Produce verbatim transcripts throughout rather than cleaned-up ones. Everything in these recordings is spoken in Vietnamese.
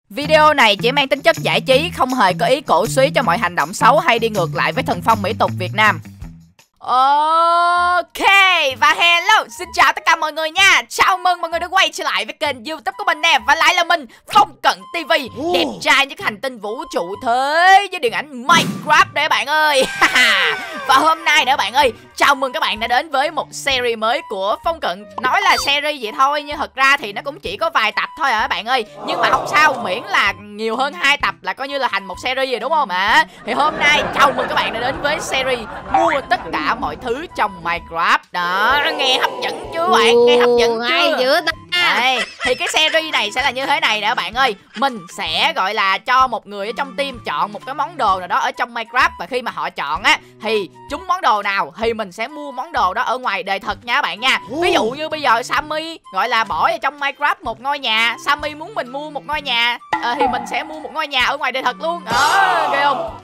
Video này chỉ mang tính chất giải trí, không hề có ý cổ suý cho mọi hành động xấu hay đi ngược lại với thần phong mỹ tục Việt Nam. Ok, và hello, xin chào tất cả mọi người nha. Chào mừng mọi người đã quay trở lại với kênh YouTube của mình nè. Và lại là mình, Phong Cận ti vi, đẹp trai nhất hành tinh vũ trụ thế với điện ảnh Minecraft đấy bạn ơi. Và hôm nay nữa bạn ơi, chào mừng các bạn đã đến với một series mới của Phong Cận. Nói là series vậy thôi, nhưng thật ra thì nó cũng chỉ có vài tập thôi à các bạn ơi. Nhưng mà không sao, miễn là nhiều hơn hai tập là coi như là thành một series rồi đúng không ạ? Thì hôm nay chào mừng các bạn đã đến với series mua tất cả mọi thứ trong Minecraft. Đó, nghe hấp dẫn chưa bạn? Nghe hấp dẫn chưa? Giữa ta. Đây, thì cái series này sẽ là như thế này nè bạn ơi. Mình sẽ gọi là cho một người ở trong team chọn một cái món đồ nào đó ở trong Minecraft. Và khi mà họ chọn á, thì trúng món đồ nào thì mình sẽ mua món đồ đó ở ngoài đời thật nha các bạn nha. Ví dụ như bây giờ Sammy gọi là bỏ vào trong Minecraft một ngôi nhà, Sammy muốn mình mua một ngôi nhà, à, thì mình sẽ mua một ngôi nhà ở ngoài đời thật luôn. Đó, ghê không?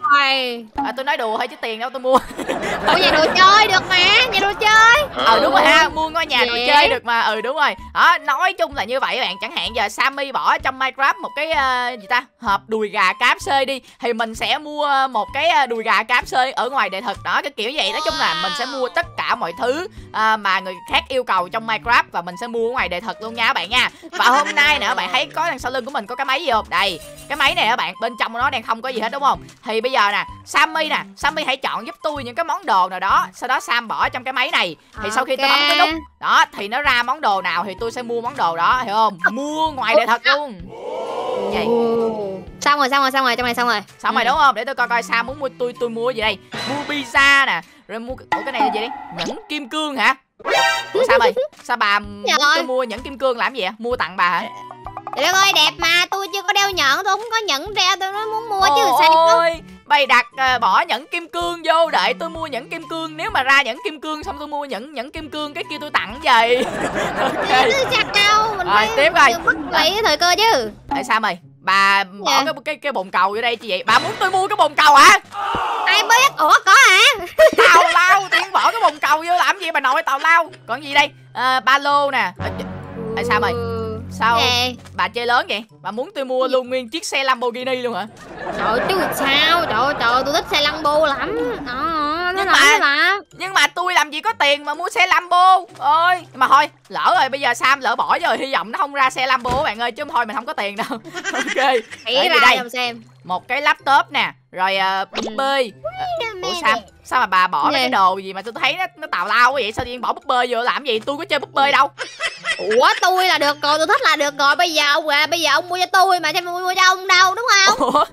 À, tôi nói đùa thôi chứ tiền đâu tôi mua. Mua nhà đồ chơi được mà, nhà đồ chơi. Ờ đúng rồi ha, mua ngôi nhà đồ chơi được mà. Ừ đúng rồi. Đó, nói chung là như vậy các bạn. Chẳng hạn giờ Sammy bỏ trong Minecraft một cái uh, gì ta, hộp đùi gà cám xơi đi, thì mình sẽ mua một cái đùi gà cám xơi ở ngoài đời thật. Đó, cái kiểu vậy. Nói chung là mình sẽ mua tất cả mọi thứ uh, mà người khác yêu cầu trong Minecraft, và mình sẽ mua ở ngoài đời thật luôn nha các bạn nha. Và hôm nay nè các bạn thấy có đằng sau lưng của mình có cái máy gì không? Đây, cái máy này các bạn, bên trong nó đang không có gì hết đúng không? Thì bây giờ nè, Sammy nè, Sammy hãy chọn giúp tôi những cái món đồ nào đó, sau đó Sam bỏ trong cái máy này. Thì okay, sau khi tôi bấm cái nút đó thì nó ra món đồ nào thì tôi sẽ mua món đồ đó, hiểu không? Mua ngoài đời thật luôn. Vậy. Xong rồi, xong rồi, xong rồi, trong này xong rồi. Xong rồi đúng không? Để tôi coi coi Sam muốn mua tôi tôi mua gì đây. Mua pizza nè, rồi mua ủa cái này là gì đấy? Nhẫn kim cương hả? Ủa sao ơi? Sao bà muốn tôi mua nhẫn kim cương làm gì vậy? Mua tặng bà hả? Trời đất ơi, đẹp mà, tôi chưa có đeo nhẫn, tôi không có nhẫn ra, tôi mới muốn mua chứ sao. Ôi, bày đặt uh, bỏ nhẫn kim cương vô, đợi tôi mua nhẫn kim cương. Nếu mà ra nhẫn kim cương xong tôi mua nhẫn nhẫn kim cương, cái kia tôi tặng vậy. Ok. Chắc đâu, mình rồi tiếp coi. Mất vậy thời cơ chứ. Tại sao mày? Bà bỏ dạ. cái cái cái bồn cầu vô đây chứ vậy? Bà muốn tôi mua cái bồn cầu hả? Ai biết? Ủa có hả? Tào lao, tiên bỏ cái bồn cầu vô làm gì bà nội, tào lao. Còn gì đây? À, ba lô nè. Tại sao mày? Sao Nè. Bà chơi lớn vậy? Bà muốn tôi mua luôn nguyên chiếc xe Lamborghini luôn hả? Trời chứ sao? Trời ơi, trời tôi thích xe Lambo lắm. Đó, nhưng mà, mà nhưng mà tôi làm gì có tiền mà mua xe Lambo. Ơi mà thôi, lỡ rồi, bây giờ Sam lỡ bỏ rồi, hy vọng nó không ra xe Lambo các bạn ơi, chứ thôi mình không có tiền đâu. Ok. Hãy ra đây xem. Một cái laptop nè, rồi uh, búp bê. Uh, ủa Sam, sao mà bà bỏ mấy cái đồ gì mà tôi thấy nó nó tào lao quá vậy? Sao tự nhiên bỏ búp bê vô làm gì? Tôi có chơi búp bê đâu. Ủa tôi là được rồi, tôi thích là được rồi. Bây giờ ông à, bây giờ ông mua cho tôi mà sao mua cho ông đâu, đúng không? Ủa?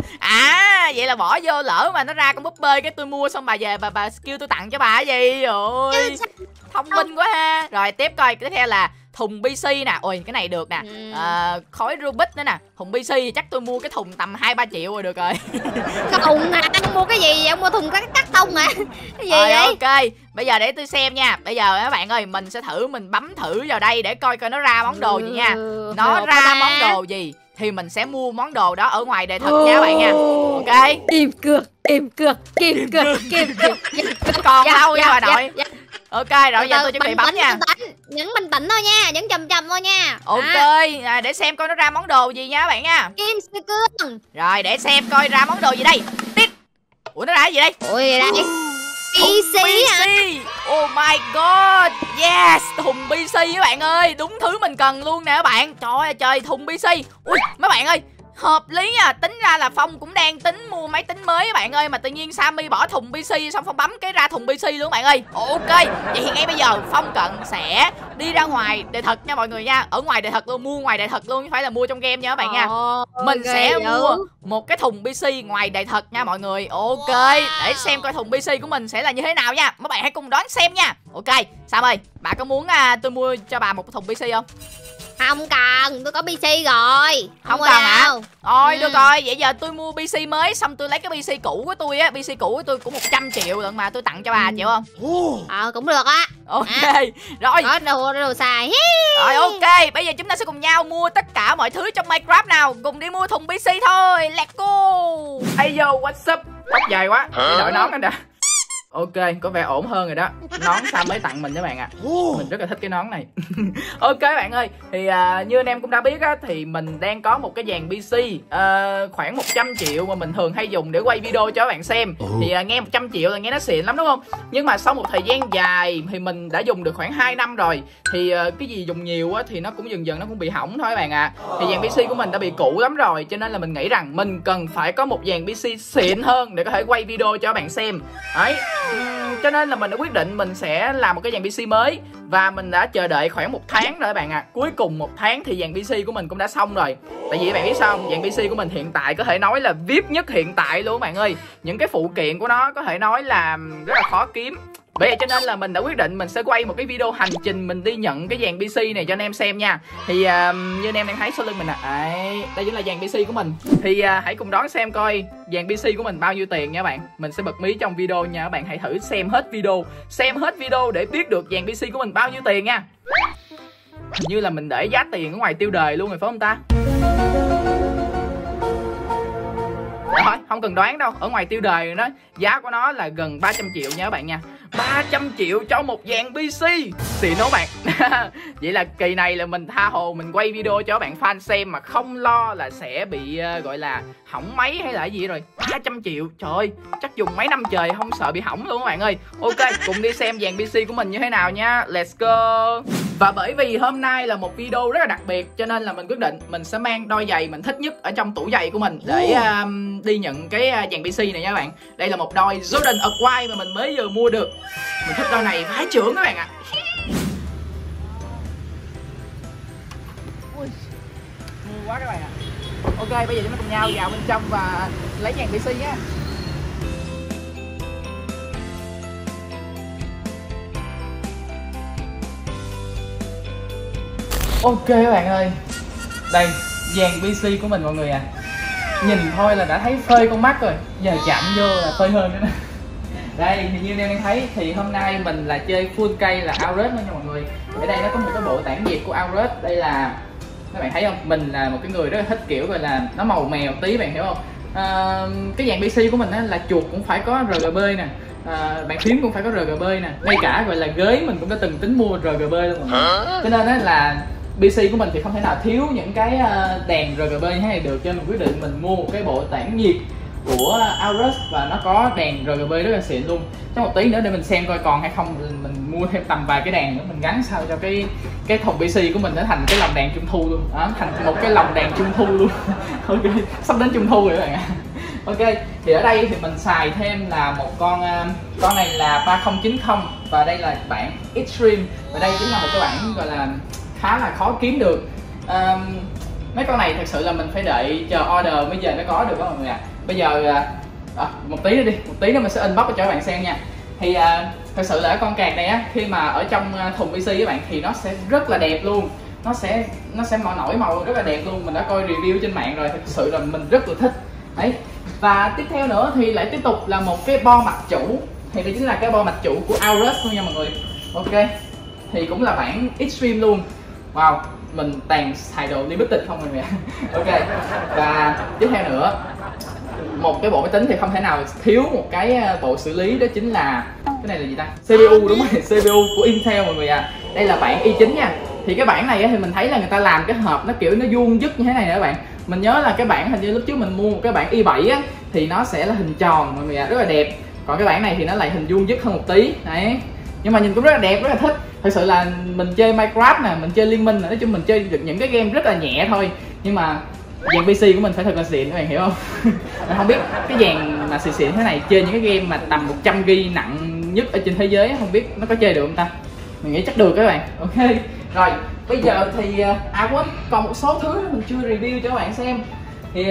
À vậy là bỏ vô, lỡ mà nó ra con búp bê cái tôi mua xong bà về bà bà kêu tôi tặng cho bà cái gì rồi. Thông minh quá ha. Rồi tiếp coi, tiếp theo là thùng pê xê nè. Ôi cái này được nè. ừ. à, Khói Rubik nữa nè. Thùng pê xê thì chắc tôi mua cái thùng tầm hai ba triệu rồi được rồi. Cái thùng hả? Ông mua cái gì vậy? Ông mua thùng cắt cắt tông hả? Cái gì rồi, vậy? Ok, bây giờ để tôi xem nha. Bây giờ các bạn ơi, mình sẽ thử, mình bấm thử vào đây để coi coi nó ra món đồ gì nha. Nó ra món đồ gì thì mình sẽ mua món đồ đó ở ngoài đời thật nha các bạn nha. Ok. Tìm cược, tìm cược, tìm cược, tìm cược. Còn lâu nha bà nội. Ok rồi, giờ tôi chuẩn bị bấm nha. Nhấn bình tĩnh thôi nha, nhấn chầm chầm thôi nha. Ok, à, để xem coi nó ra món đồ gì nha các bạn nha. Kim cương. Rồi để xem coi ra món đồ gì đây. Tít. Ủa nó ra cái gì đây? Ủa gì đây? pê xê hả? Oh my god. Yes, thùng pê xê các bạn ơi, đúng thứ mình cần luôn nè các bạn. Trời ơi trời, thùng pê xê. Ui mấy bạn ơi, hợp lý nha. Tính ra là Phong cũng đang tính mua máy tính mới các bạn ơi, mà tự nhiên Sammy bỏ thùng pê xê xong Phong bấm cái ra thùng pê xê luôn các bạn ơi. Ok, vậy thì ngay bây giờ Phong Cận sẽ đi ra ngoài đời thật nha mọi người nha. Ở ngoài đời thật luôn, mua ngoài đời thật luôn, chứ phải là mua trong game nha các bạn nha. Mình sẽ mua một cái thùng pê xê ngoài đời thật nha mọi người. Ok, để xem coi thùng pê xê của mình sẽ là như thế nào nha. Mấy bạn hãy cùng đón xem nha. Ok, Sam ơi, bà có muốn uh, tôi mua cho bà một cái thùng pê xê không? Không cần, tôi có pê xê rồi. Không, không cần hả? Thôi ừ. Được rồi, vậy giờ tôi mua pê xê mới, xong tôi lấy cái pê xê cũ của tôi á. pê xê cũ của tôi cũng một trăm triệu lận mà tôi tặng cho bà, ừ. chịu không? Ờ à, cũng được á. Ok, à. Rồi có đồ, đồ xài. Rồi ok, bây giờ chúng ta sẽ cùng nhau mua tất cả mọi thứ trong Minecraft nào. Cùng đi mua thùng pê xê thôi, let's go. Hey yo, what's up? Tóc dài quá, đi đội nón anh đã. Ok, có vẻ ổn hơn rồi đó. Nón Sam mới tặng mình các bạn ạ. À. Mình rất là thích cái nón này. Ok các bạn ơi, thì à, như anh em cũng đã biết á, thì mình đang có một cái dàn pê xê à, khoảng một trăm triệu mà mình thường hay dùng để quay video cho các bạn xem. Thì à, nghe một trăm triệu là nghe nó xịn lắm đúng không? Nhưng mà sau một thời gian dài thì mình đã dùng được khoảng hai năm rồi. Thì à, cái gì dùng nhiều á thì nó cũng dần dần nó cũng bị hỏng thôi các bạn ạ. À. Thì dàn pê xê của mình đã bị cũ lắm rồi, cho nên là mình nghĩ rằng mình cần phải có một dàn pê xê xịn hơn để có thể quay video cho các bạn xem. Đấy. Cho nên là mình đã quyết định mình sẽ làm một cái dàn pê xê mới. Và mình đã chờ đợi khoảng một tháng rồi các bạn ạ. À. Cuối cùng một tháng thì dàn pê xê của mình cũng đã xong rồi. Tại vì các bạn biết sao không? Dàn pê xê của mình hiện tại có thể nói là vi ai pi nhất hiện tại luôn các bạn ơi. Những cái phụ kiện của nó có thể nói là rất là khó kiếm. Bởi vậy cho nên là mình đã quyết định mình sẽ quay một cái video hành trình mình đi nhận cái dàn pê xê này cho anh em xem nha. Thì uh, như anh em đang thấy sau lưng mình nè, à. Đây chính là dàn pê xê của mình. Thì uh, hãy cùng đón xem coi dàn pê xê của mình bao nhiêu tiền nha các bạn. Mình sẽ bật mí trong video nha các bạn, hãy thử xem hết video. Xem hết video để biết được dàn pê xê của mình bao nhiêu tiền nha. Hình như là mình để giá tiền ở ngoài tiêu đề luôn rồi phải không ta? Rồi, không cần đoán đâu, ở ngoài tiêu đề đó, giá của nó là gần ba trăm triệu nha các bạn nha. Ba trăm triệu cho một dàn pê xê xịn đó bạn. Vậy là kỳ này là mình tha hồ mình quay video cho các bạn fan xem mà không lo là sẽ bị uh, gọi là hỏng máy hay là cái gì rồi. Ba trăm triệu, trời ơi, chắc dùng mấy năm trời không sợ bị hỏng luôn các bạn ơi. Ok, cùng đi xem dàn pê xê của mình như thế nào nha. Let's go. Và bởi vì hôm nay là một video rất là đặc biệt, cho nên là mình quyết định mình sẽ mang đôi giày mình thích nhất ở trong tủ giày của mình để uh, đi nhận cái uh, dàn pê xê này nha các bạn. Đây là một đôi Jordan Acquire mà mình mới vừa mua được. Mình thích đôi này vãi chưởng các bạn ạ. À. Ngu quá các bạn ạ. À. Ok, bây giờ chúng ta cùng nhau vào bên trong và lấy dàn pê xê nhé. Ok các bạn ơi, đây dàn pê xê của mình mọi người à. Nhìn thôi là đã thấy phơi con mắt rồi, giờ chạm vô là phơi hơn nữa. Đây thì như anh em đang thấy thì hôm nay mình là chơi full cây là Aorus nha mọi người. Ở đây nó có một cái bộ tản nhiệt của Aorus. Đây là các bạn thấy không, mình là một cái người rất là thích kiểu gọi là nó màu mèo tí, bạn hiểu không? À, cái dàn pê xê của mình á, là chuột cũng phải có rờ giê bê nè, à, bàn phím cũng phải có rờ giê bê nè, ngay cả gọi là ghế mình cũng đã từng tính mua rờ giê bê luôn mọi người. Cho nên á là pê xê của mình thì không thể nào thiếu những cái đèn rờ giê bê như thế này được, cho nên mình quyết định mình mua một cái bộ tản nhiệt của Aorus và nó có đèn rờ giê bê rất là xịn luôn. Trong một tí nữa để mình xem coi còn hay không, mình, mình mua thêm tầm vài cái đèn nữa mình gắn sao cho cái cái thùng pê xê của mình nó thành cái lồng đèn trung thu luôn, đó, thành một cái lồng đèn trung thu luôn. Ok, sắp đến trung thu rồi các bạn ạ. Ok, thì ở đây thì mình xài thêm là một con con này là ba không chín không và đây là bản Extreme và đây chính là một cái bản gọi là khá là khó kiếm được. Um, mấy con này thật sự là mình phải đợi chờ order bây giờ mới có được đó mọi người ạ. À. Bây giờ à, một tí nữa đi, một tí nữa mình sẽ unbox cho các bạn xem nha. Thì à, thật sự là cái con card này á, khi mà ở trong thùng pê xê các bạn thì nó sẽ rất là đẹp luôn, nó sẽ nó sẽ màu nổi màu rất là đẹp luôn. Mình đã coi review trên mạng rồi, thật sự là mình rất là thích đấy. Và tiếp theo nữa thì lại tiếp tục là một cái bo mặt chủ, thì đây chính là cái bo mặt chủ của Aorus luôn nha mọi người. Ok, thì cũng là bản Extreme luôn. Wow, mình toàn xài đồ limited không rồi nè. Ok, và tiếp theo nữa, một cái bộ máy tính thì không thể nào thiếu một cái bộ xử lý, đó chính là cái này là gì ta, xê pê u, đúng rồi, xê pê u của Intel mọi người à. Đây là bản i chín nha. Thì cái bản này thì mình thấy là người ta làm cái hộp nó kiểu nó vuông vức như thế này nè các bạn. Mình nhớ là cái bản hình như lúc trước mình mua một cái bản i bảy á thì nó sẽ là hình tròn mọi người à, rất là đẹp. Còn cái bản này thì nó lại hình vuông vức hơn một tí đấy, nhưng mà nhìn cũng rất là đẹp, rất là thích. Thật sự là mình chơi Minecraft nè, mình chơi Liên Minh nè, nói chung mình chơi được những cái game rất là nhẹ thôi, nhưng mà dàn pê xê của mình phải thật là xịn các bạn hiểu không? Mình không biết cái dàn mà xịn xịn thế này chơi những cái game mà tầm một trăm gi ga nặng nhất ở trên thế giới, không biết nó có chơi được không ta? Mình nghĩ chắc được các bạn. Ok, rồi bây giờ thì à quên, còn một số thứ mình chưa review cho các bạn xem. Thì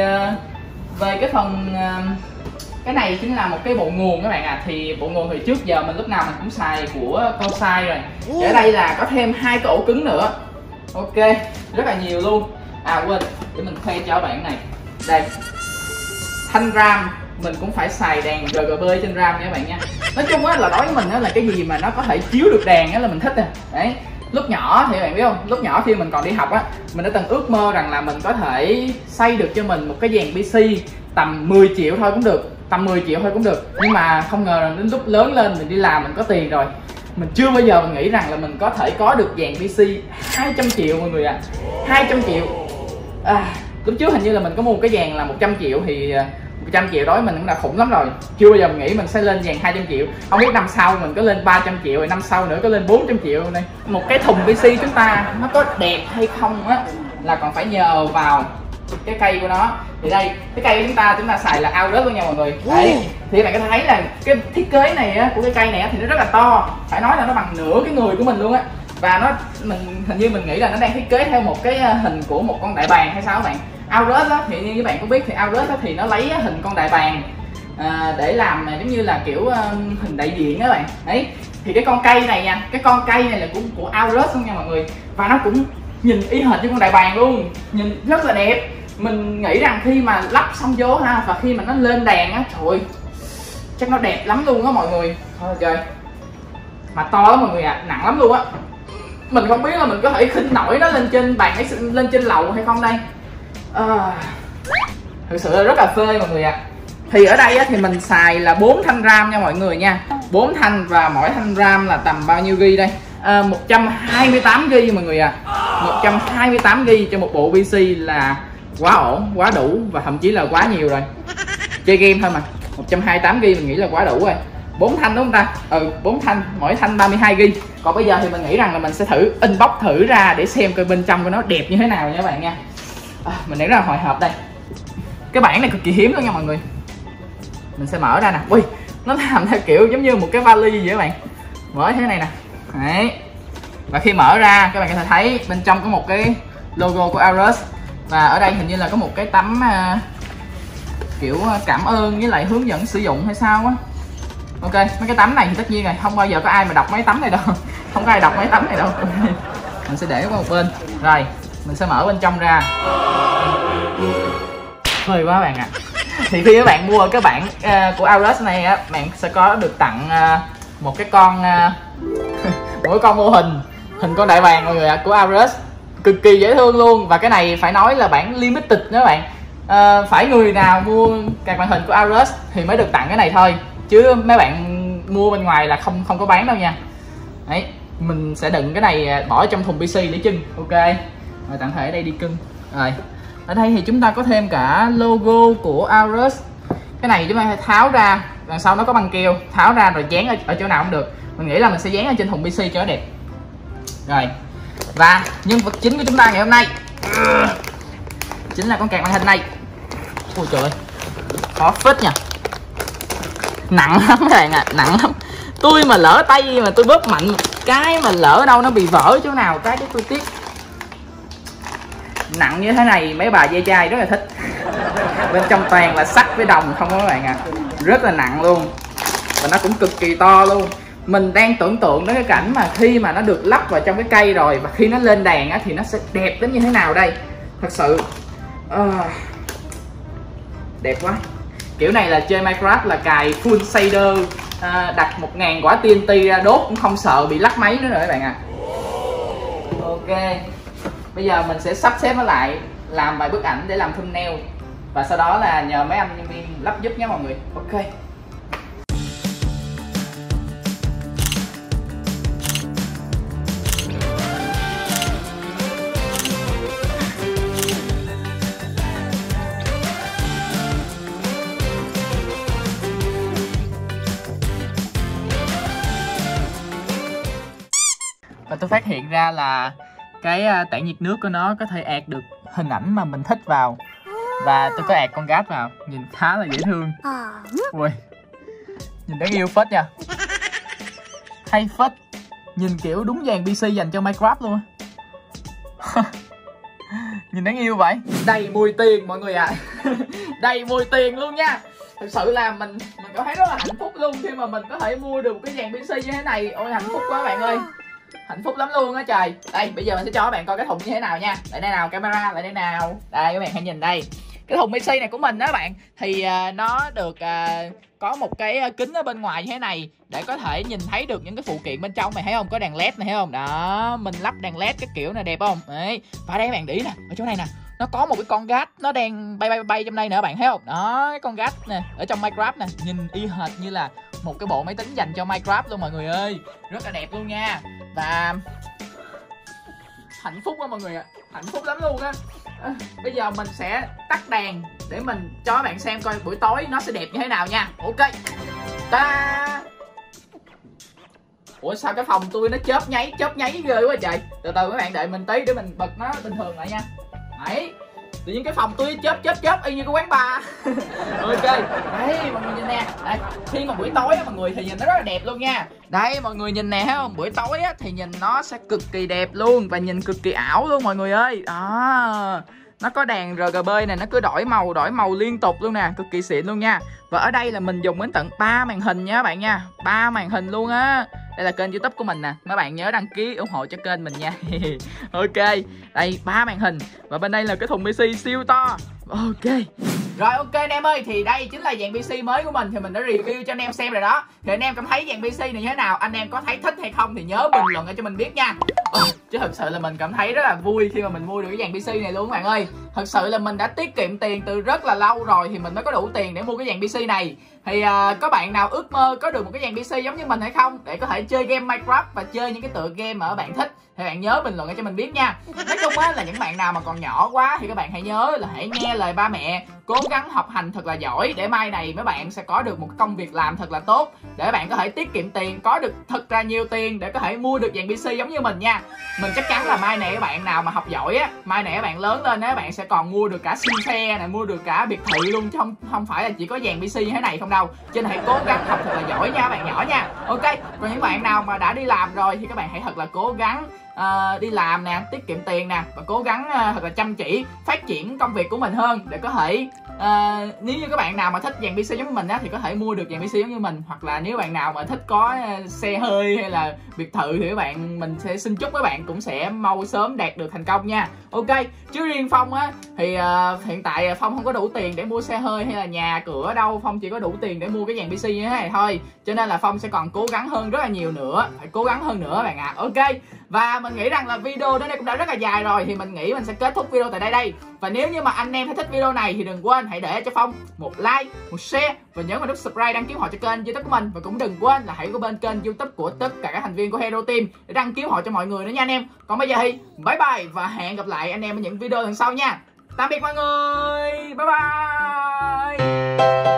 về cái phần cái này chính là một cái bộ nguồn các bạn ạ. À. Thì bộ nguồn thì trước giờ mình lúc nào mình cũng xài của Corsair rồi. Thì ở đây là có thêm hai cái ổ cứng nữa. Ok, rất là nhiều luôn. À quên, để mình khoe cho các bạn này. Đây, thanh RAM mình cũng phải xài đèn rờ giê bê trên RAM nha các bạn nha. Nói chung á là đối với mình á là cái gì mà nó có thể chiếu được đèn á là mình thích à. Đấy, lúc nhỏ thì bạn biết không, lúc nhỏ khi mình còn đi học á, mình đã từng ước mơ rằng là mình có thể xây được cho mình một cái dàn pê xê tầm mười triệu thôi cũng được. tầm mười triệu thôi cũng được. Nhưng mà không ngờ là đến lúc lớn lên mình đi làm mình có tiền rồi, mình chưa bao giờ mình nghĩ rằng là mình có thể có được dàn pê xê hai trăm triệu mọi người ạ. à. hai trăm triệu à, lúc trước hình như là mình có mua một cái dàn là một trăm triệu, thì một trăm triệu đó mình cũng đã khủng lắm rồi. Chưa bao giờ mình nghĩ mình sẽ lên dàn hai trăm triệu. Không biết năm sau mình có lên ba trăm triệu, rồi năm sau nữa có lên bốn trăm triệu đây. Một cái thùng pê xê chúng ta nó có đẹp hay không á là còn phải nhờ vào cái cây của nó. Thì đây, cái cây của chúng ta chúng ta xài là Aorus luôn nha mọi người. Đấy, thì các bạn có thấy là cái thiết kế này á, của cái cây này á, thì nó rất là to, phải nói là nó bằng nửa cái người của mình luôn á. Và nó mình hình như mình nghĩ là nó đang thiết kế theo một cái hình của một con đại bàng hay sao các bạn. Aorus á, thì như các bạn có biết thì Aorus á, thì nó lấy hình con đại bàng à, để làm giống như là kiểu uh, hình đại diện các bạn. Đấy, thì cái con cây này nha, cái con cây này là cũng của Aorus luôn nha mọi người. Và nó cũng nhìn y hệt như con đại bàng luôn, nhìn rất là đẹp. Mình nghĩ rằng khi mà lắp xong vô ha, và khi mà nó lên đèn á, trời ơi, chắc nó đẹp lắm luôn á mọi người. Thôi trời, mà to lắm mọi người ạ, à, nặng lắm luôn á. Mình không biết là mình có thể khinh nổi nó lên trên bàn, lên trên lầu hay không đây. À, thực sự là rất là phê mọi người ạ. à. Thì ở đây á, thì mình xài là bốn thanh RAM nha mọi người nha, bốn thanh, và mỗi thanh RAM là tầm bao nhiêu ghi đây? À, một trăm hai mươi tám ghi mọi người ạ. à. một trăm hai mươi tám ghi cho một bộ pê xê là quá ổn, quá đủ, và thậm chí là quá nhiều rồi. Chơi game thôi mà một trăm hai mươi tám ghi mình nghĩ là quá đủ rồi. Bốn thanh đúng không ta? Ừ, bốn thanh, mỗi thanh ba mươi hai ghi. Còn bây giờ thì mình nghĩ rằng là mình sẽ thử unbox thử ra để xem coi bên trong của nó đẹp như thế nào nha các bạn nha. À, mình nghĩ rất là hồi hộp đây. Cái bản này cực kỳ hiếm luôn nha mọi người. Mình sẽ mở ra nè. Ui, nó làm theo kiểu giống như một cái vali vậy các bạn. Mở thế này nè. Đấy. Và khi mở ra các bạn có thể thấy bên trong có một cái logo của Aorus. Và ở đây hình như là có một cái tấm uh, kiểu cảm ơn với lại hướng dẫn sử dụng hay sao á. Ok, mấy cái tấm này thì tất nhiên rồi, không bao giờ có ai mà đọc mấy tấm này đâu. Không có ai đọc mấy tấm này đâu. Mình sẽ để qua một bên. Rồi, mình sẽ mở bên trong ra. Phơi quá bạn ạ. à. Thì khi các bạn mua cái bản uh, của Aorus này á, bạn sẽ có được tặng uh, một cái con uh, một cái con mô hình hình con đại bàng mọi người ạ, của Aorus. Cực kỳ dễ thương luôn. Và cái này phải nói là bản limited đó các bạn. À, phải người nào mua card màn hình của Aorus thì mới được tặng cái này thôi, chứ mấy bạn mua bên ngoài là không không có bán đâu nha. Đấy, mình sẽ đựng cái này bỏ trong thùng pê xê để trưng. Ok, rồi tạm thời ở đây đi cưng. Rồi ở đây thì chúng ta có thêm cả logo của Aorus. Cái này chúng ta phải tháo ra, đằng sau nó có băng keo, tháo ra rồi dán ở, ở chỗ nào cũng được. Mình nghĩ là mình sẽ dán ở trên thùng pê xê cho nó đẹp. Rồi, và nhân vật chính của chúng ta ngày hôm nay chính là con card màn hình này. Ôi trời ơi, khó phết nha, nặng lắm các bạn ạ, à, nặng lắm. Tôi mà lỡ tay mà tôi bóp mạnh một cái mà lỡ đâu nó bị vỡ chỗ nào cái cái tôi tiếc. Nặng như thế này mấy bà dây chai rất là thích. Bên trong toàn là sắt với đồng không các bạn ạ, à. Rất là nặng luôn. Và nó cũng cực kỳ to luôn. Mình đang tưởng tượng đến cái cảnh mà khi mà nó được lắp vào trong cái cây rồi, và khi nó lên đèn á, thì nó sẽ đẹp đến như thế nào đây. Thật sự uh, đẹp quá. Kiểu này là chơi Minecraft là cài full shader, uh, đặt một ngàn quả tê en tê ra đốt cũng không sợ bị lắc máy nữa rồi các bạn ạ. à. Ok, bây giờ mình sẽ sắp xếp nó lại, làm vài bức ảnh để làm thumbnail, và sau đó là nhờ mấy anh nhân viên lắp giúp nhé mọi người. Ok. Và tôi phát hiện ra là cái tản nhiệt nước của nó có thể ạt được hình ảnh mà mình thích vào. Và tôi có ạt con gát vào, nhìn khá là dễ thương. Ui, nhìn đáng yêu phết nha. Hay phết. Nhìn kiểu đúng dàn pê xê dành cho Minecraft luôn á. Nhìn đáng yêu vậy. Đầy mùi tiền mọi người ạ. à. Đầy mùi tiền luôn nha. Thực sự là mình mình cảm thấy rất là hạnh phúc luôn khi mà mình có thể mua được một cái dàn pê xê như thế này. Ôi hạnh phúc quá bạn ơi. Hạnh phúc lắm luôn á trời. Đây bây giờ mình sẽ cho các bạn coi cái thùng như thế nào nha. Lại đây nào, camera lại đây nào. Đây các bạn hãy nhìn đây. Cái thùng pê xê này của mình đó các bạn, thì uh, nó được uh, có một cái uh, kính ở bên ngoài như thế này để có thể nhìn thấy được những cái phụ kiện bên trong này, thấy không? Có đèn led này thấy không? Đó, mình lắp đèn led cái kiểu này đẹp không? Đấy. Và đây các bạn để ý nè, ở chỗ này nè, nó có một cái con gat nó đang bay bay bay trong đây nè, các bạn thấy không? Đó, cái con gat nè ở trong Minecraft nè, nhìn y hệt như là một cái bộ máy tính dành cho Minecraft luôn mọi người ơi, rất là đẹp luôn nha. Và hạnh phúc quá mọi người ạ, hạnh phúc lắm luôn á. À, bây giờ mình sẽ tắt đèn để mình cho các bạn xem coi buổi tối nó sẽ đẹp như thế nào nha. Ok. Ta. Ủa sao cái phòng tôi nó chớp nháy chớp nháy ghê quá trời. Từ từ các bạn đợi mình tí để mình bật nó bình thường lại nha. Đấy, tự nhiên cái phòng tôi chớp chớp chớp y như cái quán bar. Ok, đấy mọi người nhìn nè. Đây, khi mà buổi tối á mọi người thì nhìn nó rất là đẹp luôn nha. Đây mọi người nhìn nè, thấy không? Buổi tối á thì nhìn nó sẽ cực kỳ đẹp luôn và nhìn cực kỳ ảo luôn mọi người ơi. Đó. Nó có đèn rờ giê bê này, nó cứ đổi màu đổi màu liên tục luôn nè, cực kỳ xịn luôn nha. Và ở đây là mình dùng đến tận ba màn hình nha các bạn nha, ba màn hình luôn á. Đây là kênh YouTube của mình nè, mấy bạn nhớ đăng ký ủng hộ cho kênh mình nha. Ok, đây ba màn hình và bên đây là cái thùng pê xê siêu to. Ok. Rồi ok anh em ơi, thì đây chính là dàn pê xê mới của mình thì mình đã review cho anh em xem rồi đó. Thì anh em cảm thấy dàn pê xê này như thế nào? Anh em có thấy thích hay không thì nhớ bình luận cho mình biết nha. Ừ, chứ thật sự là mình cảm thấy rất là vui khi mà mình mua được cái dàn pê xê này luôn các bạn ơi. Thật sự là mình đã tiết kiệm tiền từ rất là lâu rồi thì mình mới có đủ tiền để mua cái dàn pê xê này. Thì uh, có bạn nào ước mơ có được một cái dàn pê xê giống như mình hay không để có thể chơi game Minecraft và chơi những cái tựa game mà các bạn thích thì bạn nhớ bình luận cho mình biết nha. Nói chung á là những bạn nào mà còn nhỏ quá thì các bạn hãy nhớ là hãy nghe lời ba mẹ, cố gắng học hành thật là giỏi để mai này mấy bạn sẽ có được một công việc làm thật là tốt để bạn có thể tiết kiệm tiền, có được thật là nhiều tiền để có thể mua được dàn pê xê giống như mình nha. Mình chắc chắn là mai này các bạn nào mà học giỏi á, mai này các bạn lớn lên á, các bạn sẽ còn mua được cả siêu xe này, mua được cả biệt thự luôn chứ không không phải là chỉ có dàn pê xê như thế này không đâu. Cho nên hãy cố gắng học thật là giỏi nha các bạn nhỏ nha. Ok, còn những bạn nào mà đã đi làm rồi thì các bạn hãy thật là cố gắng uh, đi làm nè, tiết kiệm tiền nè và cố gắng uh, thật là chăm chỉ phát triển công việc của mình hơn để có thể uh, nếu như các bạn nào mà thích dàn pê xê giống như mình á thì có thể mua được dàn pê xê giống như mình, hoặc là nếu bạn nào mà thích có uh, xe hơi hay là biệt thự thì các bạn mình sẽ xin chúc các bạn cũng sẽ mau sớm đạt được thành công nha. Ok, chứ riêng Phong á thì uh, hiện tại Phong không có đủ tiền để mua xe hơi hay là nhà cửa đâu, Phong chỉ có đủ tiền để mua cái dàn pê xê như thế này thôi, cho nên là Phong sẽ còn cố gắng hơn rất là nhiều nữa, phải cố gắng hơn nữa bạn ạ. À. Ok, và mình nghĩ rằng là video đến đây cũng đã rất là dài rồi thì mình nghĩ mình sẽ kết thúc video tại đây đây. Và nếu như mà anh em thấy thích video này thì đừng quên hãy để cho Phong một like, một share và nhớ vào nút subscribe đăng ký họ cho kênh YouTube của mình, và cũng đừng quên là hãy có bên kênh YouTube của tất cả các thành viên của Hero Team để đăng ký họ cho mọi người nữa nha anh em. Còn bây giờ thì bye bye và hẹn gặp lại anh em ở những video lần sau nha. Tạm biệt mọi người, bye bye.